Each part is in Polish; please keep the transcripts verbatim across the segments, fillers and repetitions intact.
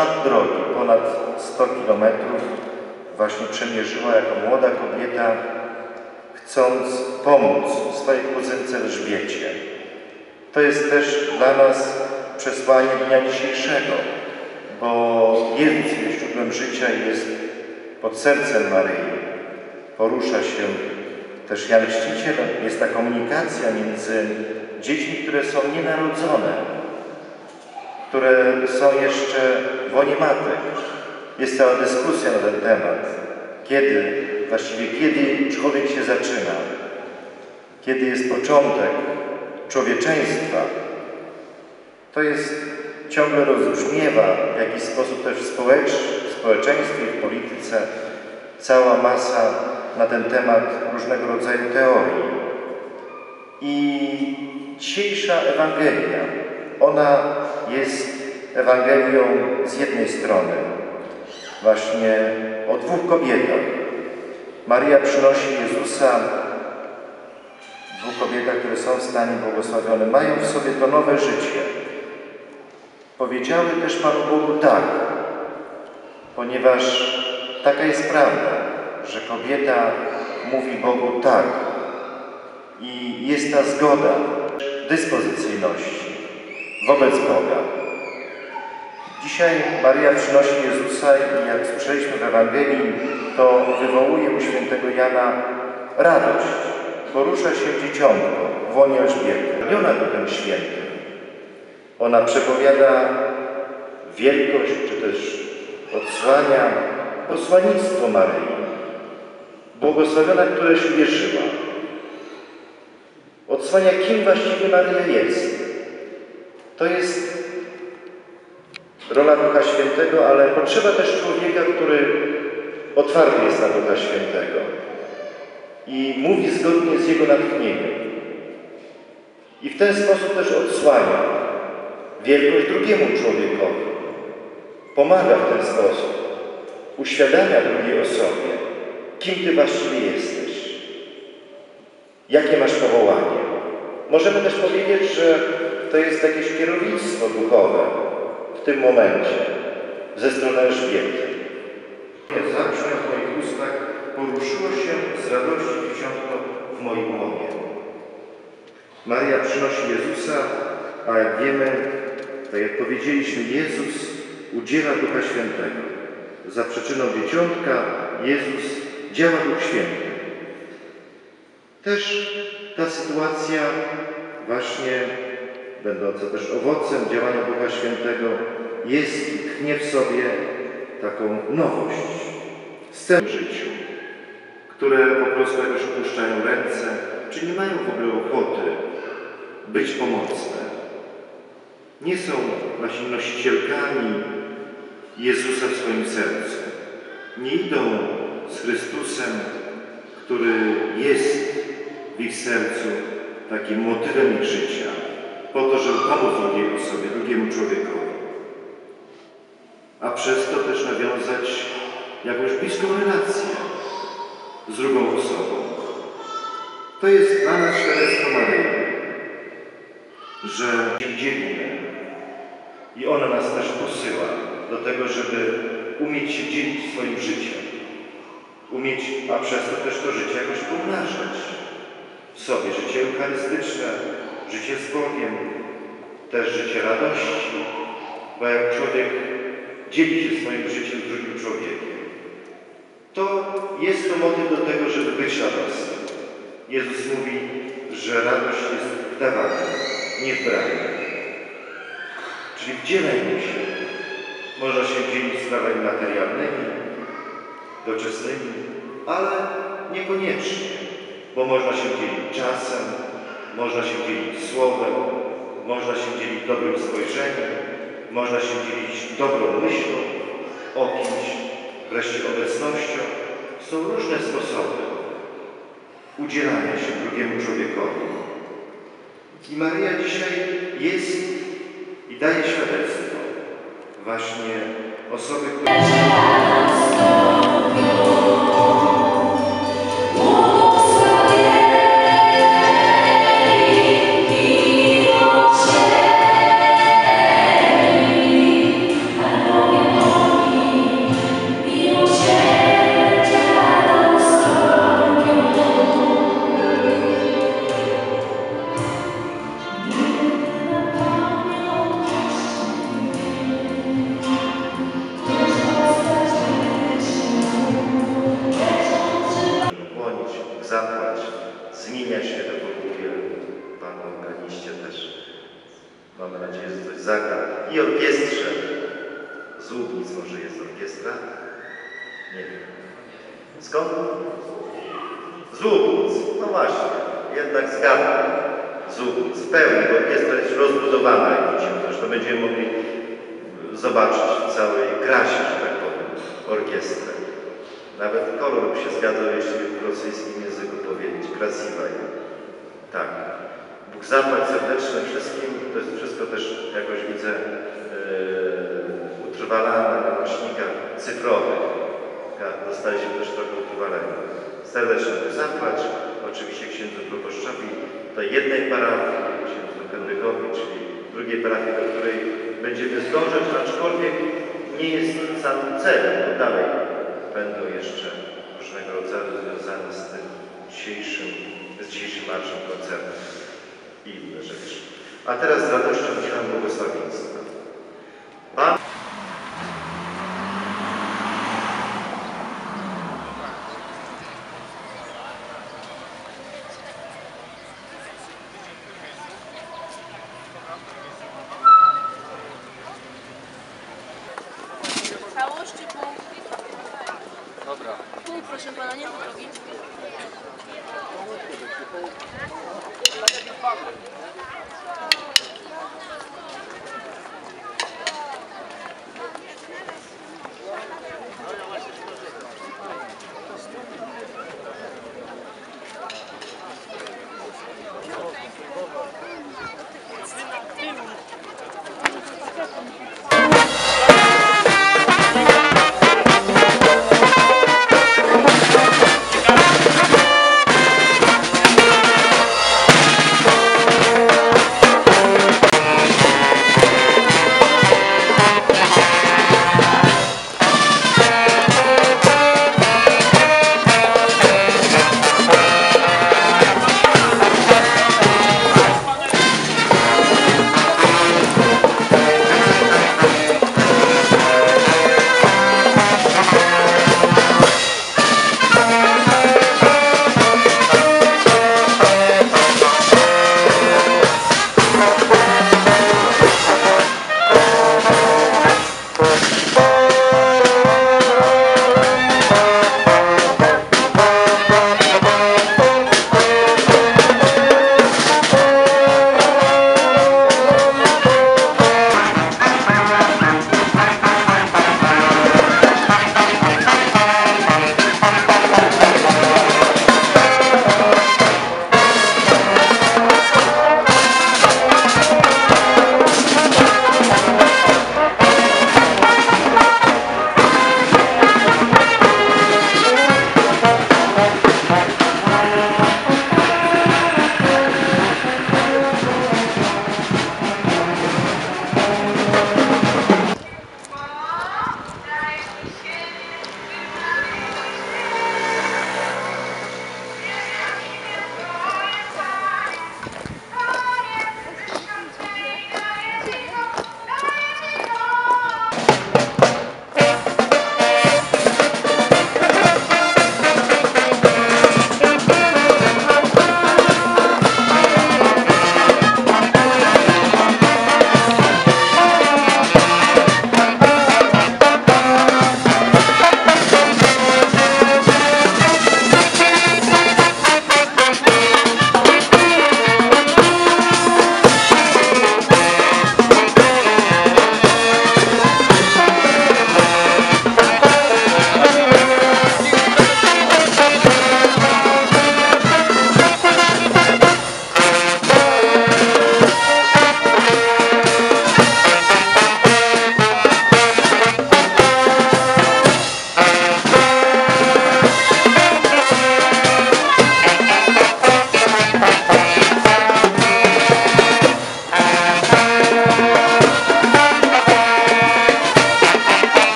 szmat drogi, ponad sto kilometrów, właśnie przemierzyła jako młoda kobieta, chcąc pomóc swojej kuzynce Elżbiecie. To jest też dla nas przesłanie dnia dzisiejszego, bo Jezus jest źródłem życia i jest pod sercem Maryi. Porusza się też Jan Chrzciciel, jest ta komunikacja między dziećmi, które są nienarodzone, które są jeszcze w łonie matek. Jest cała dyskusja na ten temat. Kiedy, właściwie kiedy człowiek się zaczyna? Kiedy jest początek człowieczeństwa? To jest, ciągle rozbrzmiewa w jakiś sposób też w, społecz, w społeczeństwie, w polityce cała masa na ten temat różnego rodzaju teorii. I dzisiejsza Ewangelia, ona jest Ewangelią z jednej strony właśnie o dwóch kobietach. Maryja przynosi Jezusa, dwóch kobietach, które są w stanie błogosławione, mają w sobie to nowe życie. Powiedziały też Panu Bogu tak, ponieważ taka jest prawda, że kobieta mówi Bogu tak i jest ta zgoda dyspozycyjności wobec Boga. Dzisiaj Maryja przynosi Jezusa i jak słyszeliśmy w Ewangelii, to wywołuje u świętego Jana radość. Porusza się dzieciątko w łonie Elżbiety, raniona Duchem Świętym. Ona przepowiada wielkość, czy też odsłania posłannictwo Maryi. Błogosławiona, która się wierzyła. Odsłania, kim właściwie Maryja jest. To jest rola Ducha Świętego, ale potrzeba też człowieka, który otwarty jest na Ducha Świętego i mówi zgodnie z Jego natchnieniem. I w ten sposób też odsłania wielkość drugiemu człowiekowi. Pomaga w ten sposób. Uświadamia drugiej osobie, kim Ty właściwie jesteś. Jakie masz powołanie. Możemy też powiedzieć, że to jest jakieś kierownictwo duchowe w tym momencie ze strony Elżbiety. Zabrzmiał w moich ustach, poruszyło się z radości dzieciątko w moim łonie. Maryja przynosi Jezusa, a jak wiemy, tak jak powiedzieliśmy, Jezus udziela Ducha Świętego. Za przyczyną dzieciątka Jezus działa Duch Święty. Też ta sytuacja właśnie, będąca też owocem działania Ducha Świętego, jest i tchnie w sobie taką nowość, scen w życiu, które po prostu jakoś opuszczają ręce, czy nie mają w ogóle ochoty być pomocne. Nie są właśnie nosicielkami Jezusa w swoim sercu. Nie idą z Chrystusem, który jest w ich sercu takim motywem ich życia, po to, żeby pomóc drugiej osobie, drugiemu człowiekowi. A przez to też nawiązać jakąś bliską relację z drugą osobą. To jest dla nas świadectwo Maryi, że się dzielimy i ona nas też posyła do tego, żeby umieć się dzielić swoim życiem. Umieć, a przez to też to życie jakoś pomnażać w sobie. Życie eucharystyczne, życie z Bogiem, też życie radości, bo jak człowiek dzieli się swoim życiem z drugim człowiekiem, to jest to motyw do tego, żeby być radosnym. Jezus mówi, że radość jest w dawaniu, nie w braniu. Czyli w dzieleniu się. Można się dzielić sprawami materialnymi, doczesnymi, ale niekoniecznie, bo można się dzielić czasem, można się dzielić słowem, można się dzielić dobrym spojrzeniem, można się dzielić dobrą myślą o kimś, wreszcie obecnością. Są różne sposoby udzielania się drugiemu człowiekowi. I Maryja dzisiaj jest i daje świadectwo właśnie osoby, które... Nie wiem. Skąd? Z Łubnic. No właśnie, jednak zgadzam. Z Łubnic. W pełni, bo orkiestra jest rozbudowana, jak widzimy. Zresztą będziemy mogli zobaczyć w całej krasie, że tak powiem, orkiestrę. Nawet kolor by się zgadzał, jeśli w rosyjskim języku powiedzieć. Krasiwaj. Tak. Bóg zapłać serdeczne wszystkim. To jest wszystko też, jakoś widzę, yy, utrwalane na nośnikach cyfrowych. Dostaliśmy też trochę utrwalenia. Serdecznie Bóg zapłać. Oczywiście księdzu proboszczowi tej jednej parafii, księdzu Henrykowi, czyli drugiej parafii, do której będziemy zdążać, aczkolwiek nie jest samym celem, bo dalej będą jeszcze różnego rodzaju związane z tym dzisiejszym, z dzisiejszym marszem koncertem i inne rzeczy. A teraz z radością udzielam błogosławieństwa. Pan Całość czy pół? Dobra. Pół, proszę pana, nie drogi.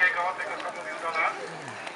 Wielkiego, tego co mówił do nas.